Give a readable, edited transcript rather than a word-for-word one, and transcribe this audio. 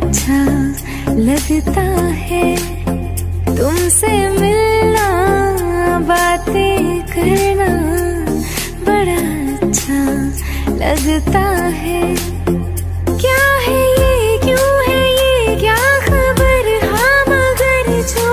अच्छा लगता है तुमसे मिलना, बातें करना बड़ा अच्छा लगता है।